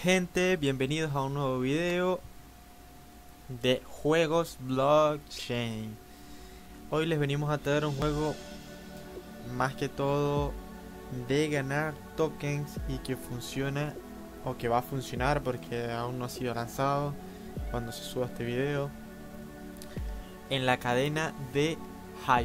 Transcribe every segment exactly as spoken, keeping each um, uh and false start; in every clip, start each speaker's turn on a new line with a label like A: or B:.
A: Gente, bienvenidos a un nuevo video de juegos blockchain. Hoy les venimos a traer un juego más que todo de ganar tokens y que funciona o que va a funcionar porque aún no ha sido lanzado cuando se suba este video, en la cadena de Hive.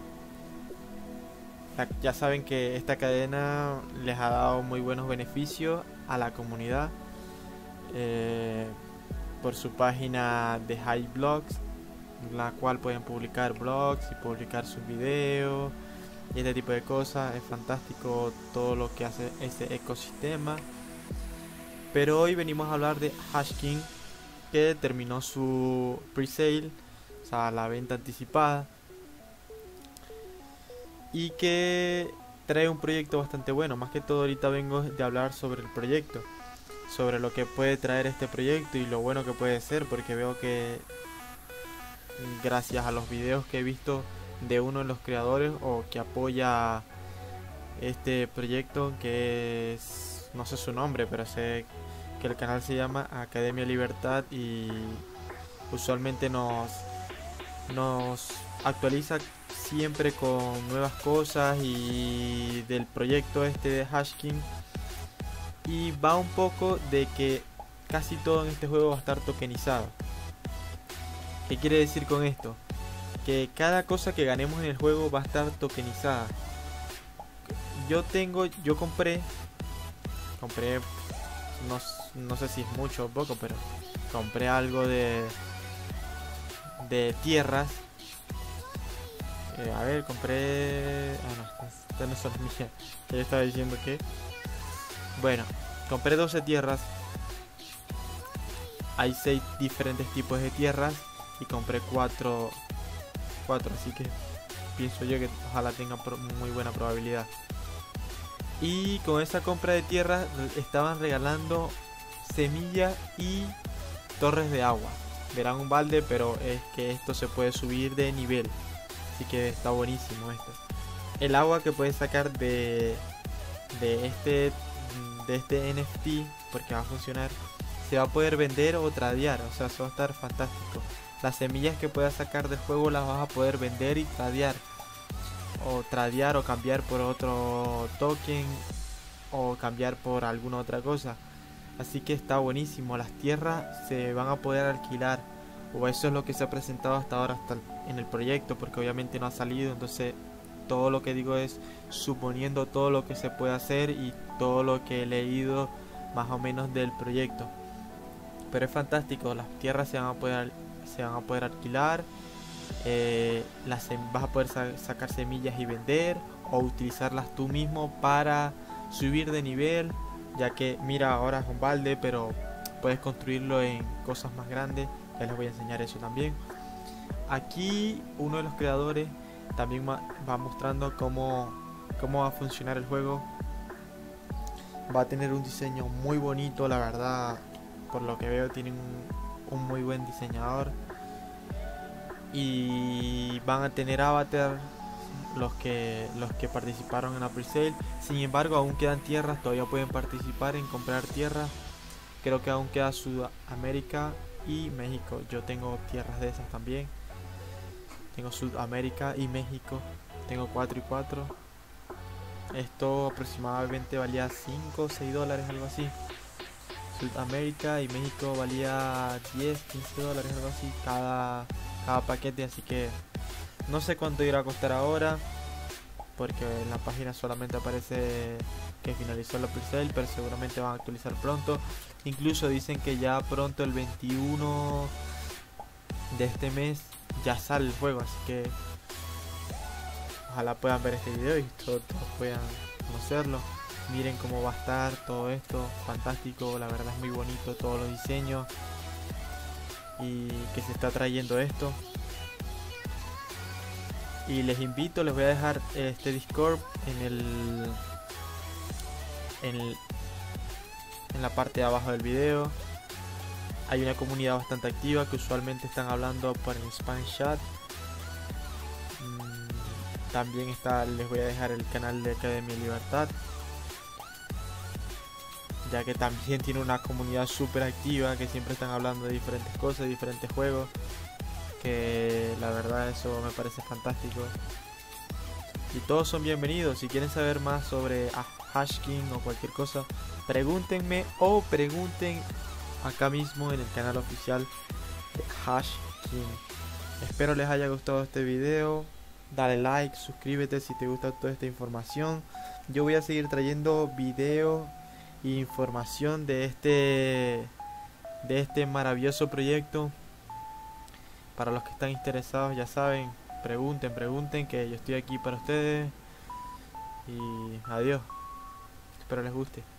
A: Ya saben que esta cadena les ha dado muy buenos beneficios a la comunidad eh, por su página de Hive Blogs, la cual pueden publicar blogs y publicar sus videos y este tipo de cosas. Es fantástico todo lo que hace este ecosistema. Pero hoy venimos a hablar de Hashking, que terminó su pre-sale, o sea, la venta anticipada, y que trae un proyecto bastante bueno. Más que todo ahorita vengo de hablar sobre el proyecto, sobre lo que puede traer este proyecto y lo bueno que puede ser, porque veo que gracias a los videos que he visto de uno de los creadores o que apoya este proyecto, que es, no sé su nombre, pero sé que el canal se llama Academia Libertad y usualmente nos nos actualiza siempre con nuevas cosas y del proyecto este de Hashking, y va un poco de que casi todo en este juego va a estar tokenizado. ¿Qué quiere decir con esto? Que cada cosa que ganemos en el juego va a estar tokenizada. Yo tengo, yo compré, compré, no, no sé si es mucho o poco, pero compré algo de, de tierras. Eh, a ver, compré... Ah, no, esta no son mías. Yo estaba diciendo que... Bueno, compré doce tierras. Hay seis diferentes tipos de tierras y compré cuatro, cuatro, así que pienso yo que ojalá tenga muy buena probabilidad. Y con esa compra de tierras estaban regalando semillas y torres de agua. Verán un balde, pero es que esto se puede subir de nivel, así que está buenísimo esto. El agua que puedes sacar de, de este de este N F T, porque va a funcionar, se va a poder vender o tradear, o sea, eso va a estar fantástico. Las semillas que puedas sacar del juego las vas a poder vender y tradear, o tradear o cambiar por otro token, o cambiar por alguna otra cosa. Así que está buenísimo. Las tierras se van a poder alquilar, o eso es lo que se ha presentado hasta ahora, hasta el, en el proyecto, porque obviamente no ha salido. Entonces todo lo que digo es suponiendo todo lo que se puede hacer y todo lo que he leído más o menos del proyecto. Pero es fantástico. Las tierras se van a poder se van a poder alquilar, eh, las vas a poder sa sacar semillas y vender, o utilizarlas tú mismo para subir de nivel, ya que mira, ahora es un balde, pero puedes construirlo en cosas más grandes. Ya les voy a enseñar eso también. Aquí uno de los creadores también va mostrando cómo, cómo va a funcionar el juego. Va a tener un diseño muy bonito, la verdad. Por lo que veo tienen un, un muy buen diseñador. Y van a tener avatar los que los que participaron en la pre-sale. Sin embargo, aún quedan tierras, todavía pueden participar en comprar tierras. Creo que aún queda Sudamérica y México. Yo tengo tierras de esas también. Tengo Sudamérica y México. Tengo cuatro y cuatro. Esto aproximadamente valía cinco o seis dólares, algo así. Sudamérica y México valía diez, quince dólares, algo así, cada, cada paquete. Así que no sé cuánto irá a costar ahora, porque en la página solamente aparece que finalizó la pre-sale, pero seguramente van a actualizar pronto. Incluso dicen que ya pronto, el veintiuno de este mes, ya sale el juego, así que ojalá puedan ver este video y todos, todos puedan conocerlo. Miren cómo va a estar todo esto, fantástico, la verdad es muy bonito todos los diseños y que se está trayendo esto. Y les invito, les voy a dejar este Discord en el en, el, en la parte de abajo del video. Hay una comunidad bastante activa que usualmente están hablando por el spam chat. También está, les voy a dejar el canal de Academia Libertad. ya que también tiene una comunidad súper activa, que siempre están hablando de diferentes cosas, de diferentes juegos, que la verdad eso me parece fantástico. Y todos son bienvenidos. Si quieren saber más sobre Hashking o cualquier cosa, pregúntenme o pregunten acá mismo en el canal oficial de Hashking. Espero les haya gustado este video. Dale like, suscríbete si te gusta toda esta información. Yo voy a seguir trayendo videos e información de este de este maravilloso proyecto. Para los que están interesados, ya saben, pregunten, pregunten, que yo estoy aquí para ustedes. Y adiós. Espero les guste.